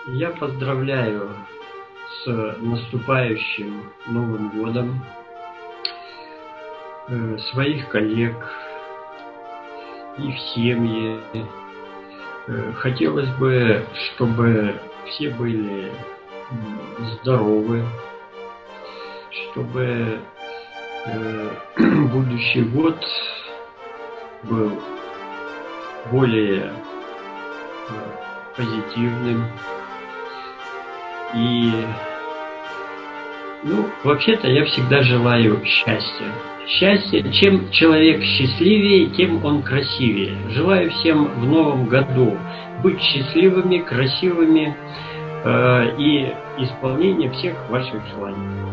Я поздравляю с наступающим Новым годом своих коллег, их семьи. Хотелось бы, чтобы все были здоровы, чтобы будущий год был более позитивным. И, вообще-то я всегда желаю счастья. Счастье, чем человек счастливее, тем он красивее. Желаю всем в новом году быть счастливыми, красивыми и исполнения всех ваших желаний.